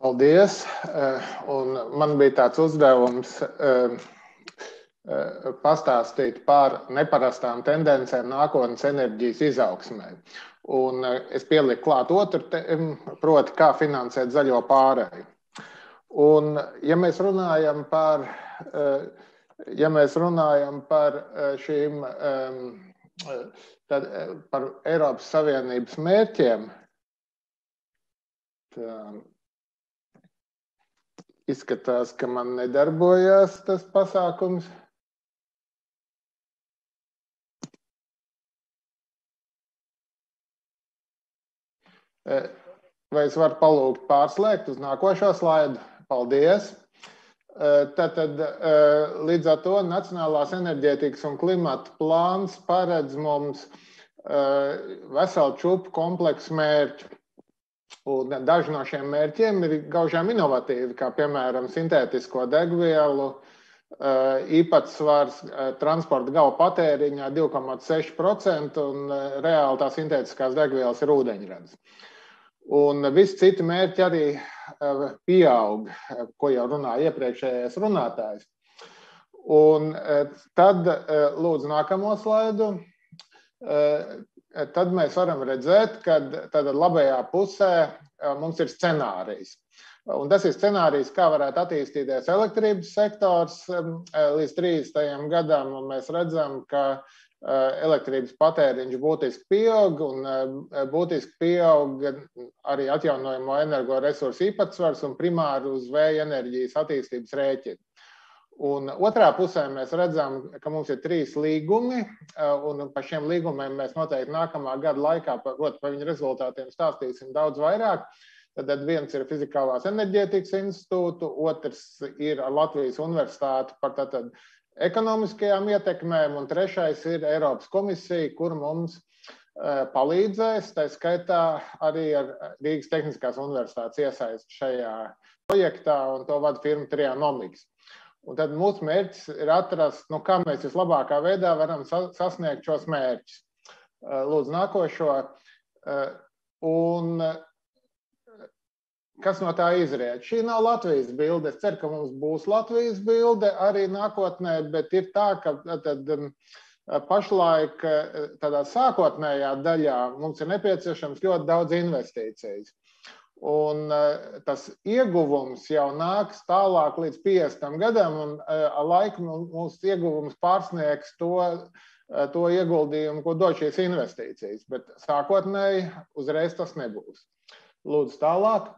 Paldies. Un man bija tāds uzdevums pastāstīt par neparastām tendencēm nākotnes enerģijas izaugsmē. Un es pieliku klāt otru, proti, kā finansēt zaļo pārēju. Un, ja mēs runājam par šīm, par Eiropas Savienības mērķiem, tā, izskatās, ka man nedarbojās tas pasākums. Vai es varu palūgt pārslēgt uz nākošo slaidu? Paldies! Tātad līdz ar to Nacionālās enerģētikas un klimata plāns paredz mums veselu čupu kompleksu mērķu. Un daži no šiem mērķiem ir gaužām inovatīvi, kā piemēram sintētisko degvielu īpatsvars transporta gala patēriņā 2,6% un reāli tā sintētiskās degvielas ir ūdeņradis. Un visi citi mērķi arī pieaug, ko jau runāja iepriekšējais runātājs. Un tad, lūdzu, nākamo slaidu. Tad mēs varam redzēt, ka tad labajā pusē mums ir scenārijs. Un tas ir scenārijs, kā varētu attīstīties elektrības sektors līdz 30. gadam, un mēs redzam, ka elektrības patēriņš būtiski pieaug, un būtiski pieaug arī atjaunojamo energoresursu īpatsvars un primāri uz vēja enerģijas attīstības rēķini. Un otrā pusē mēs redzam, ka mums ir 3 līgumi, un par šiem līgumiem mēs noteikti nākamā gada laikā, proti, par viņu rezultātiem stāstīsim daudz vairāk. Tad viens ir Fizikālās enerģētikas institūtu, otrs ir Latvijas Universitāte par tātad ekonomiskajām ietekmēm, un trešais ir Eiropas komisija, kur mums palīdzēs, tā skaitā arī ar Rīgas Tehniskās universitātes iesaist šajā projektā, un to vada firma Trianomics. Un tad mūsu mērķis ir atrast, kā mēs vislabākā veidā varam sasniegt šos mērķus. Lūdzu, nākošo. Un kas no tā izriet? Šī nav Latvijas bilde. Es ceru, ka mums būs Latvijas bilde arī nākotnē, bet ir tā, ka pašlaik tādā sākotnējā daļā mums ir nepieciešams ļoti daudz investīcijas. Un tas ieguvums jau nāks tālāk līdz 50 gadam, un ar laiku mūsu ieguvums pārsniegs to ieguldījumu, ko dod šīs investīcijas. Bet sākotnēji uzreiz tas nebūs. Lūdzu, tālāk.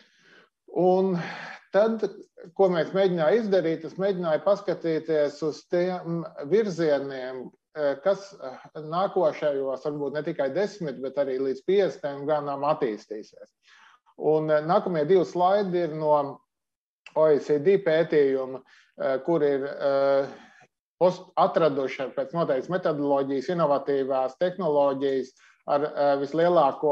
Un tad, ko mēs mēģinājām izdarīt, es mēģināju paskatīties uz tiem virzieniem, kas nākošajos, varbūt ne tikai 10, bet arī līdz 50 gadam attīstīsies. Un nākamie 2 slaidi ir no OECD pētījuma, kur ir atraduši pēc noteiktas metodoloģijas inovatīvās tehnoloģijas ar vislielāko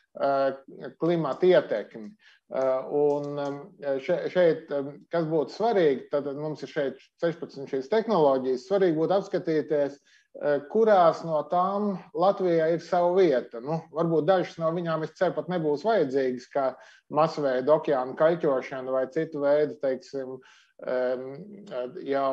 klimata ietekmi. Un šeit, kas būtu svarīgi, tad mums ir šeit 16 šīs tehnoloģijas, svarīgi būtu apskatīties, kurās no tām Latvijā ir sava vieta. Varbūt dažas no viņām, es ceru, pat nebūs vajadzīgas, kā masveida okeāna kaļķošana vai citu veidu, teiksim, jau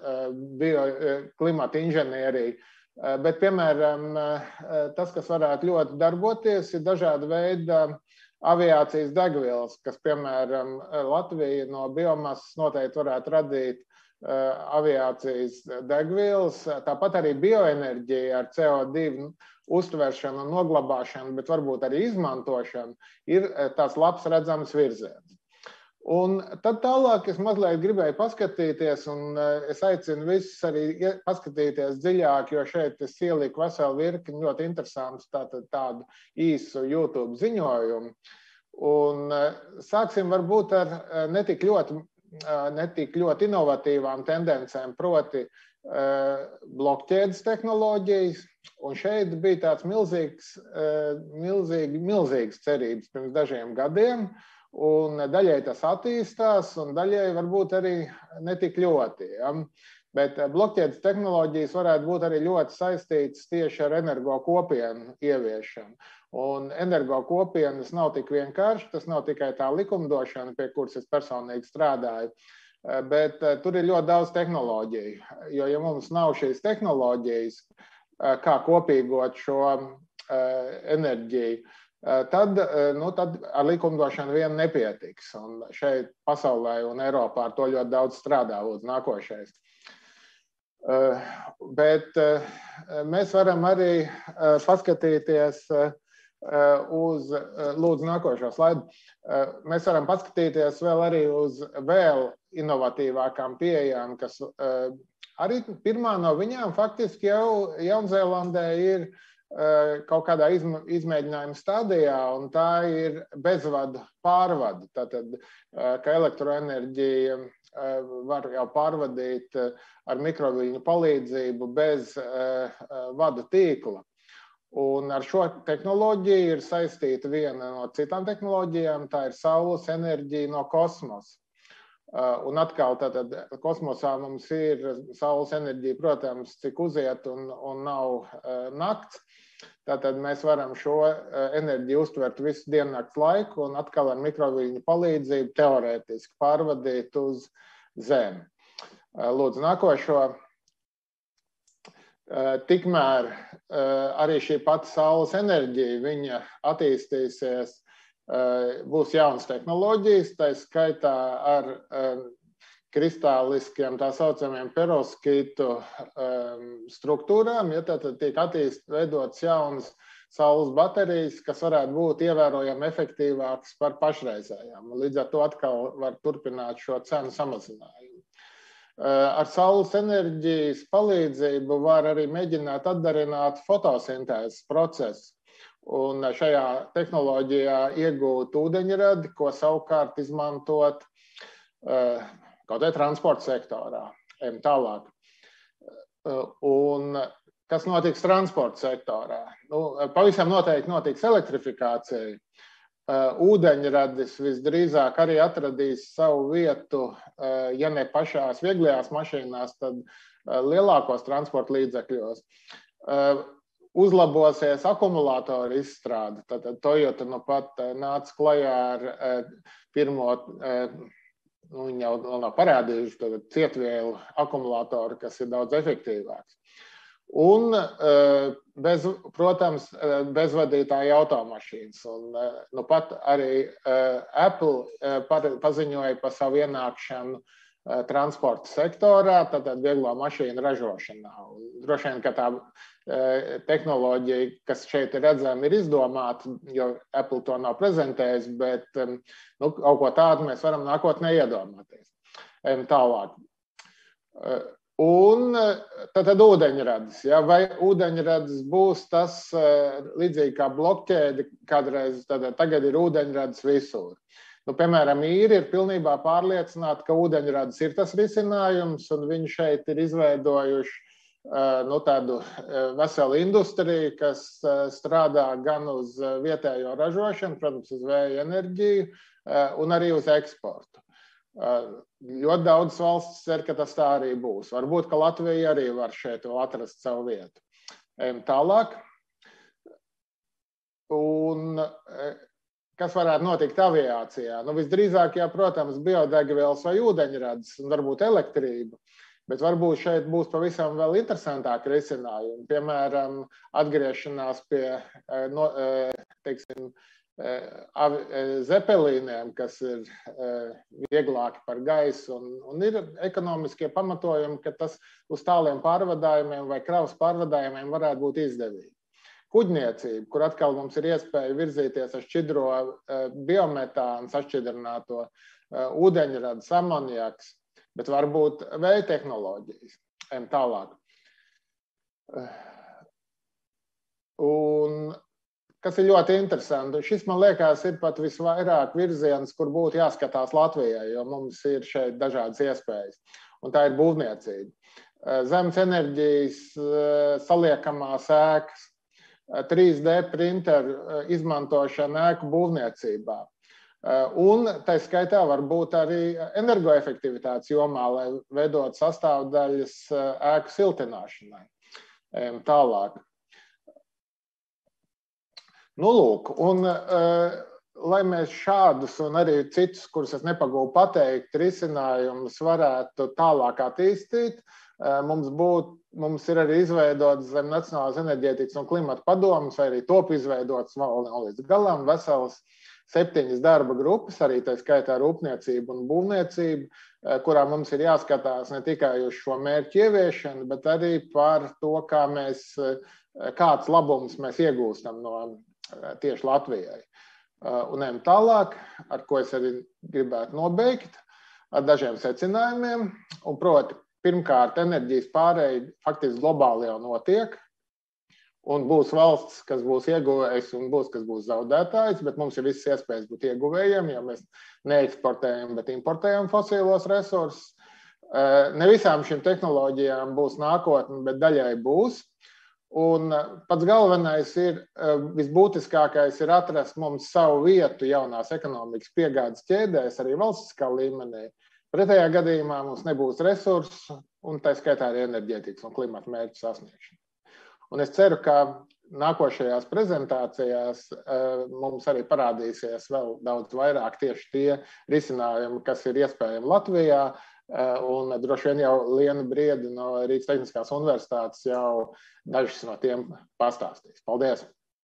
bioklimata inženierija. Bet, piemēram, tas, kas varētu ļoti darboties, ir dažāda veida aviācijas degvielas, kas, piemēram, Latvija no biomasas noteikti varētu radīt aviācijas degvielas, tāpat arī bioenerģija ar CO2 uztveršanu un noglabāšanu, bet varbūt arī izmantošanu, ir tās labs redzams virziens. Un tad tālāk es mazliet gribēju paskatīties, un es aicinu visus arī paskatīties dziļāk, jo šeit es ieliku veselu virkni ļoti interesantu tādu īsu YouTube ziņojumu. Un sāksim varbūt ar netik ļoti inovatīvām tendencēm, proti blokķēdes tehnoloģijas. Un šeit bija tāds milzīgas cerības pirms dažiem gadiem. Un daļai tas attīstās, un daļai varbūt arī netik ļoti. Ja? Bet blokķēdes tehnoloģijas varētu būt arī ļoti saistītas tieši ar energokopienu ieviešanu. Un energokopienas nav tik vienkārši, tas nav tikai tā likumdošana, pie kuras es personīgi strādāju, bet tur ir ļoti daudz tehnoloģiju. Jo, ja mums nav šīs tehnoloģijas, kā kopīgot šo enerģiju, tad ar likumdošanu vien nepietiks. Un šeit pasaulē un Eiropā ar to ļoti daudz strādā, lūdzu, nākošais. Bet mēs varam arī paskatīties uz, lūdzu, nākošo slaidu, mēs varam paskatīties vēl arī uz vēl inovatīvākām pieejām, kas arī pirmā no viņām faktiski jau Jaunzēlandē ir kaut kādā izmēģinājuma stadijā, un tā ir bezvadu pārvade. Tātad, ka elektroenerģija var jau pārvadīt ar mikroviļņu palīdzību bez vadu tīkla. Un ar šo tehnoloģiju ir saistīta viena no citām tehnoloģijām, tā ir saules enerģija no kosmosa. Un atkal tātad kosmosā mums ir saules enerģija, protams, cik uziet un nav nakts. Tātad mēs varam šo enerģiju uztvert visu diennakts laiku un atkal ar mikroviļņu palīdzību teorētiski pārvadīt uz Zemi. Lūdzu, nākošo. Tikmēr arī šī pati saules enerģija, viņa attīstīsies, būs jaunas tehnoloģijas, tā skaitā ar kristāliskiem tā saucamiem perovskītu struktūrām, ja tad tiek veidotas jaunas saules baterijas, kas varētu būt ievērojami efektīvākas par pašreizējām. Līdz ar to atkal var turpināt šo cenu samazinājumu. Ar saules enerģijas palīdzību var arī mēģināt atdarināt fotosintēzes procesu. Un šajā tehnoloģijā iegūt ūdeņradi, ko savukārt izmantot kaut vai transporta sektorā. Ejam tālāk. Un kas notiks transporta sektorā? Pavisam noteikti notiks elektrifikācija. Ūdeņradis visdrīzāk arī atradīs savu vietu, ja ne pašās vieglajās mašīnās, tad lielākos transporta līdzekļos. Uzlabosies akumulātoru izstrāde. Tad Toyota nu pat nāca klajā ar pirmo, viņi jau nav parādījuši cietvielu akumulātoru, kas ir daudz efektīvāks. Un, protams, bezvadītāja automašīnas. Un, nu pat arī Apple paziņoja par savu ienākšanu transporta sektorā, tātad vieglo mašīnu ražošanā. Un, droši vien, ka tā tehnoloģija, kas šeit ir redzama, ir izdomāta, jo Apple to nav prezentējis, bet kaut ko tādu mēs varam nākotnē iedomāties. Tālāk. Un tad ūdeņradis. Ja? Vai ūdeņradis būs tas līdzīgi kā blokķēde, kādreiz tagad ir ūdeņradis visur. Piemēram, īri ir pilnībā pārliecināti, ka ūdeņradis ir tas risinājums, un viņi šeit ir izveidojuši tādu veselu industriju, kas strādā gan uz vietējo ražošanu, protams, uz vēja enerģiju, un arī uz eksportu. Ļoti daudz valsts cer, ka tas tā arī būs. Varbūt, ka Latvija arī var šeit vēl atrast savu vietu. Tālāk. Un kas varētu notikt aviācijā? Visdrīzāk, protams, biodegvielas vai ūdeņradis un varbūt elektrība. Bet varbūt šeit būs pavisam vēl interesantāki risinājumi. Piemēram, atgriešanās pie, teiksim, zepelīniem, kas ir vieglāki par gaisu, un ir ekonomiskie pamatojumi, ka tas uz tāliem pārvadājumiem vai kravas pārvadājumiem varētu būt izdevīgi. Kuģniecība, kur atkal mums ir iespēja virzīties ar šķidro biometānu, sašķidrināto ūdeņradi, amoniaks, bet varbūt vēja tehnoloģijas. Ejam tālāk. Un kas ir ļoti interesanti, šis, man liekas, ir pat visvairāk virziens, kur būtu jāskatās Latvijai, jo mums ir šeit dažādas iespējas. Un tā ir būvniecība. Zemes enerģijas saliekamās ēkas, 3D printeru izmantošana ēku būvniecībā. Un tā skaitā var būt arī energoefektivitātes jomā, lai veidot sastāvdaļas ēku siltināšanai. Tālāk. Nu, lūk, un lai mēs šādus un arī citus, kurus es nepagūvu pateikt, risinājumus varētu tālāk attīstīt, mums ir arī izveidots zem Nacionālās enerģētikas un klimata padomes, vai arī top izveidots vēl līdz galam vesels 7 darba grupas, arī tā skaitā rūpniecība un būvniecība, kurā mums ir jāskatās ne tikai uz šo mērķu ieviešanu, bet arī par to, kāds labums mēs iegūstam no tieši Latvijai. Un ejam tālāk, ar ko es arī gribētu nobeigt, ar dažiem secinājumiem. Un proti, pirmkārt, enerģijas pārēja faktiski globāli jau notiek. Un būs valsts, kas būs ieguvējs un būs, kas būs zaudētājs, bet mums ir visas iespējas būt ieguvējiem, ja mēs neeksportējam, bet importējam fosīlos resursus. Ne visām šīm tehnoloģijām būs nākotne, bet daļai būs. Un pats galvenais visbūtiskākais ir atrast mums savu vietu jaunās ekonomikas piegādes ķēdēs, arī valstiskā līmenī. Pretējā gadījumā mums nebūs resursu un tā skaitā arī enerģētikas un klimata mērķu sasniegšana. Un es ceru, ka nākošajās prezentācijās mums arī parādīsies vēl daudz vairāk tieši tie risinājumi, kas ir iespējami Latvijā. Un droši vien jau Liena Briede no Rīgas Tehniskās universitātes jau dažas no tiem pastāstīs. Paldies!